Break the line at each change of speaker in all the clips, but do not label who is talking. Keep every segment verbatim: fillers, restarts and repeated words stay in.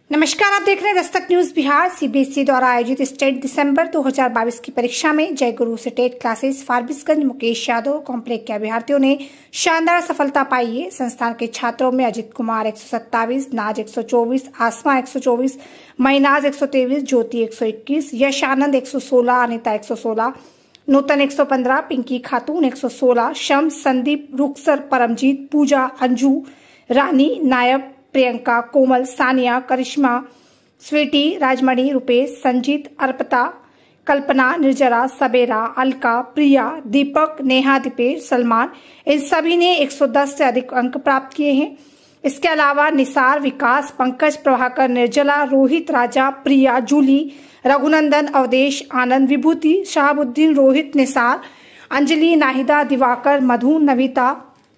नमस्कार, आप देख रहे हैं दस्तक न्यूज बिहार। सीबीएसई द्वारा आयोजित स्टेट दिसंबर दो हज़ार बाईस की परीक्षा में Jai Guru state classes Forbesganj Mukesh Yadav complex के अभ्यर्थियों ने शानदार सफलता पाई है। संस्थान के छात्रों में अजित कुमार एक सौ सत्ताईस, नाज एक सौ चौबीस, आसमा एक सौ चौबीस, महिनाज एक सौ तेईस, ज्योति एक सौ इक्कीस, यश आनंद एक सौ सोलह, अनिता एक सौ सोलह, नूतन एक सौ पंद्रह, पिंकी खातून एक सौ सोलह, शम, संदीप, रुखसर, परमजीत, पूजा, अंजू, रानी, नायब, प्रियंका, कोमल, सानिया, करिश्मा, स्वीटी, राजमणि, रुपेश, संजीत, अर्पिता, कल्पना, निर्जरा, सबेरा, अलका, प्रिया, दीपक, नेहा, दीपेश, सलमान, इन सभी ने एक सौ दस से अधिक अंक प्राप्त किए हैं। इसके अलावा निसार, विकास, पंकज, प्रभाकर, निर्जला, रोहित, राजा, प्रिया, जूली, रघुनंदन, अवधेश, आनंद, विभूति, शहाबुद्दीन, रोहित, निसार, अंजलि, नाहिदा, दिवाकर, मधु, नविता,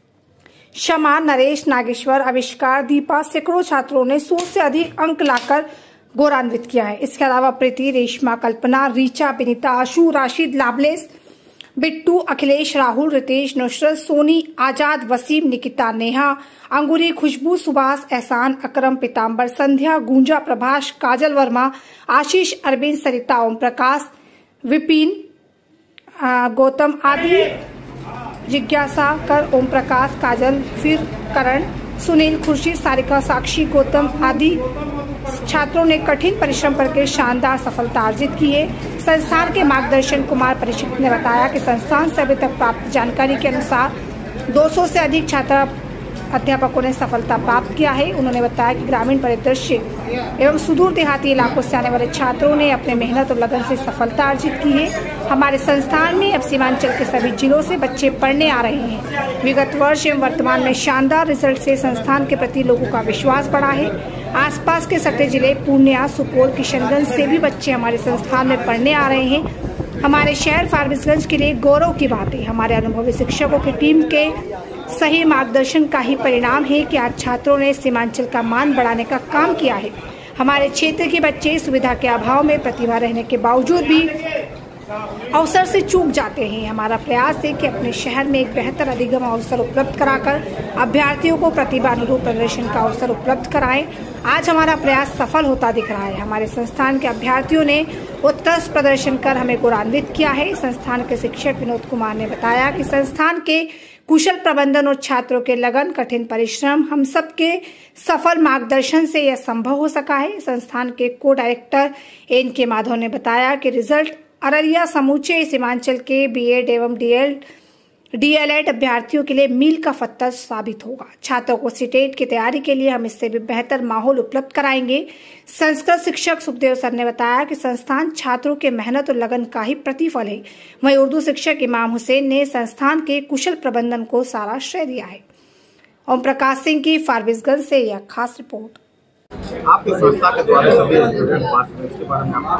शमा, नरेश, नागेश्वर, आविष्कार, दीपा, सैकड़ों छात्रों ने सौ से अधिक अंक लाकर गौरवान्वित किया है। इसके अलावा प्रीति, रेशमा, कल्पना, रीचा, बिनीता, आशु, राशिद, लाभलेस, बिट्टू, अखिलेश, राहुल, रितेश, नुसरत, सोनी, आजाद, वसीम, निकिता, नेहा, अंगूरी, खुशबू, सुभाष, एहसान, अकरम, पीताम्बर, संध्या, गूंजा, प्रभाष, काजल वर्मा, आशीष, अरविंद, सरिता, ओम प्रकाश, विपिन, गौतम आदि, जिज्ञासा कर, ओम प्रकाश, काजल, फिर करण, सुनील, खुर्शीद, सारिका, साक्षी, गौतम आदि छात्रों ने कठिन परिश्रम करके शानदार सफलता अर्जित की है। संस्थान के मार्गदर्शन कुमार परीक्षित ने बताया कि संस्थान से अभी तक प्राप्त जानकारी के अनुसार दो सौ से अधिक छात्र अध्यापकों ने सफलता प्राप्त किया है। उन्होंने बताया कि ग्रामीण परिदृश्य एवं सुदूर देहाती इलाकों से आने वाले छात्रों ने अपने मेहनत और लगन से सफलता अर्जित की है। हमारे संस्थान में अब सीमांचल के सभी जिलों से बच्चे पढ़ने आ रहे हैं। विगत वर्ष एवं वर्तमान में शानदार रिजल्ट से संस्थान के प्रति लोगों का विश्वास बढ़ा है। आसपास के सटे जिले पूर्णिया, सुपौल, किशनगंज से भी बच्चे हमारे संस्थान में पढ़ने आ रहे हैं। हमारे शहर फारबिसगंज के लिए गौरव की बात है। हमारे अनुभवी शिक्षकों की टीम के सही मार्गदर्शन का ही परिणाम है कि आज छात्रों ने सीमांचल का मान बढ़ाने का काम किया है। हमारे क्षेत्र के बच्चे सुविधा के अभाव में प्रतिभा रहने के बावजूद भी अवसर से चूक जाते हैं। हमारा प्रयास है कि अपने शहर में एक बेहतर अधिगम अवसर उपलब्ध कराकर अभ्यर्थियों को प्रतिभा अनुरूप प्रदर्शन का अवसर उपलब्ध कराएं। आज हमारा प्रयास सफल होता दिख रहा है। हमारे संस्थान के अभ्यर्थियों ने उत्कृष्ट प्रदर्शन कर हमें गौरवान्वित किया है। संस्थान के शिक्षक विनोद कुमार ने बताया कि संस्थान के कुशल प्रबंधन और छात्रों के लगन, कठिन परिश्रम, हम सबके सफल मार्गदर्शन से यह संभव हो सका है। संस्थान के को डायरेक्टर एन के माधव ने बताया कि रिजल्ट अररिया समूचे सीमांचल के बीएड एवं डीएड डीएलएड अभ्यर्थियों के लिए मील का पत्थर साबित होगा। छात्रों को सीटेट की तैयारी के लिए हम इससे भी बेहतर माहौल उपलब्ध कराएंगे। संस्कृत शिक्षक सुखदेव सर ने बताया कि संस्थान छात्रों के मेहनत और लगन का ही प्रतिफल है। वहीं उर्दू शिक्षक इमाम हुसैन ने संस्थान के कुशल प्रबंधन को सारा श्रेय दिया है। ओम प्रकाश सिंह की फारबिसगंज से यह खास रिपोर्ट।
आपकी संस्था के द्वारा सभी स्टूडेंट पास हुए, इसके बारे में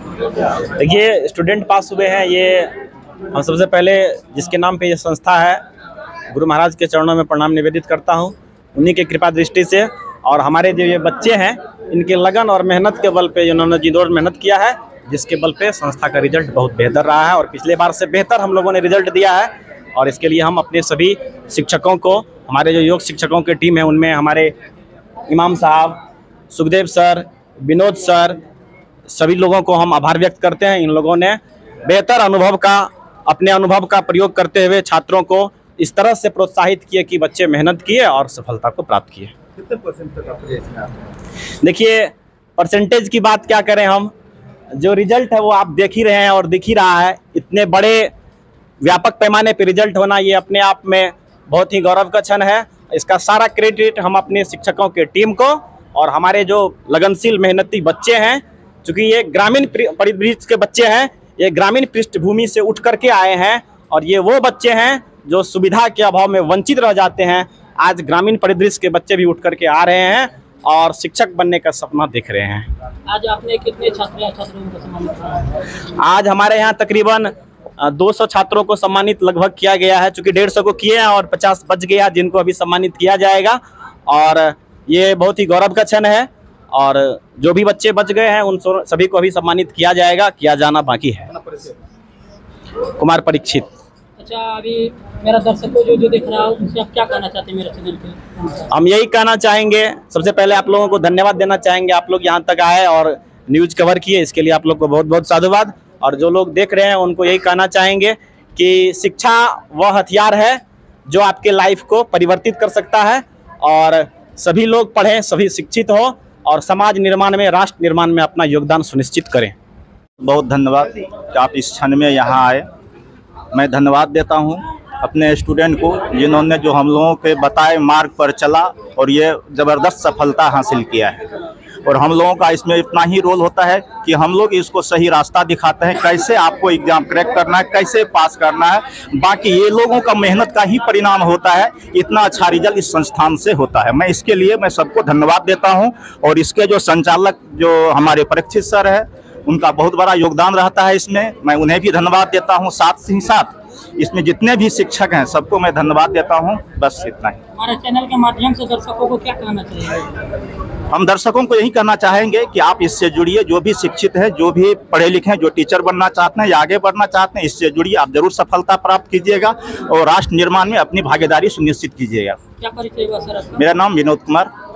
आप
देखिए, स्टूडेंट पास हुए हैं। ये हम सबसे पहले जिसके नाम पे ये संस्था है, गुरु महाराज के चरणों में प्रणाम निवेदित करता हूँ। उन्हीं की कृपा दृष्टि से और हमारे जो ये बच्चे हैं, इनके लगन और मेहनत के बल पे इन्होंने जिदोड़ मेहनत किया है, जिसके बल पे संस्था का रिजल्ट बहुत बेहतर रहा है और पिछले बार से बेहतर हम लोगों ने रिजल्ट दिया है। और इसके लिए हम अपने सभी शिक्षकों को, हमारे जो योग शिक्षकों की टीम है, उनमें हमारे इमाम साहब, सुखदेव सर, विनोद सर, सभी लोगों को हम आभार व्यक्त करते हैं। इन लोगों ने बेहतर अनुभव का अपने अनुभव का प्रयोग करते हुए छात्रों को इस तरह से प्रोत्साहित किए कि बच्चे मेहनत किए और सफलता को प्राप्त किए।
कितने परसेंट तक आपके इसमें आते हैं?
देखिए, परसेंटेज की बात क्या करें, हम जो रिजल्ट है वो आप देख ही रहे हैं और दिख ही रहा है। इतने बड़े व्यापक पैमाने पर रिजल्ट होना ये अपने आप में बहुत ही गौरव का क्षण है। इसका सारा क्रेडिट हम अपने शिक्षकों के टीम को और हमारे जो लगनशील मेहनती बच्चे हैं, चूँकि ये ग्रामीण परिदृश्य के बच्चे हैं, ये ग्रामीण पृष्ठभूमि से उठ करके आए हैं और ये वो बच्चे हैं जो सुविधा के अभाव में वंचित रह जाते हैं। आज ग्रामीण परिदृश्य के बच्चे भी उठ करके आ रहे हैं और शिक्षक बनने का सपना देख रहे हैं।
आज आपने कितने छात्र छात्रों को सम्मानित किया?
आज हमारे यहाँ तकरीबन दो सौ छात्रों को सम्मानित लगभग किया गया है। चूँकि डेढ़ सौ को किए हैं और पचास बच गया जिनको अभी सम्मानित किया जाएगा। और ये बहुत ही गौरव का क्षण है और जो भी बच्चे बच गए हैं उन सभी को अभी सम्मानित किया जाएगा, किया जाना बाकी है। कुमार परीक्षित।
अच्छा अभी मेरा दर्शकों जो जो देख रहा है उनसे आप क्या कहना चाहते हैं मेरे चैनल पे?
हम यही कहना चाहेंगे, सबसे पहले आप लोगों को धन्यवाद देना चाहेंगे, आप लोग यहाँ तक आए और न्यूज़ कवर किए, इसके लिए आप लोग को बहुत बहुत साधुवाद। और जो लोग देख रहे हैं उनको यही कहना चाहेंगे कि शिक्षा वह हथियार है जो आपके लाइफ को परिवर्तित कर सकता है, और सभी लोग पढ़ें, सभी शिक्षित हो और समाज निर्माण में, राष्ट्र निर्माण में अपना योगदान सुनिश्चित करें।
बहुत धन्यवाद कि आप इस क्षण में यहाँ आए। मैं धन्यवाद देता हूँ अपने स्टूडेंट को जिन्होंने जो हम लोगों के बताए मार्ग पर चला और ये ज़बरदस्त सफलता हासिल किया है। और हम लोगों का इसमें इतना ही रोल होता है कि हम लोग इसको सही रास्ता दिखाते हैं, कैसे आपको एग्ज़ाम क्रैक करना है, कैसे पास करना है। बाकी ये लोगों का मेहनत का ही परिणाम होता है, इतना अच्छा रिजल्ट इस संस्थान से होता है। मैं इसके लिए मैं सबको धन्यवाद देता हूँ। और इसके जो संचालक जो हमारे परीक्षित सर है, उनका बहुत बड़ा योगदान रहता है इसमें, मैं उन्हें भी धन्यवाद देता हूँ। साथ ही साथ इसमें जितने भी शिक्षक हैं सबको मैं धन्यवाद देता हूँ। बस इतना ही।
हमारे चैनल के माध्यम से दर्शकों को क्या कहना चाहिए?
हम दर्शकों को यही कहना चाहेंगे कि आप इससे जुड़िए, जो भी शिक्षित हैं, जो भी पढ़े लिखे हैं, जो टीचर बनना चाहते हैं या आगे बढ़ना चाहते हैं, इससे जुड़िए। आप जरूर सफलता प्राप्त कीजिएगा और राष्ट्र निर्माण में अपनी भागीदारी सुनिश्चित कीजिएगा।
क्या परिचय हुआ सर आपका?
मेरा नाम विनोद कुमार।